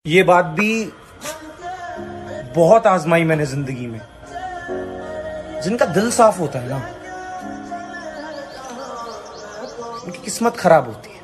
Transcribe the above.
ये बात भी बहुत आजमाई मैंने जिंदगी में। जिनका दिल साफ होता है ना, उनकी किस्मत खराब होती है।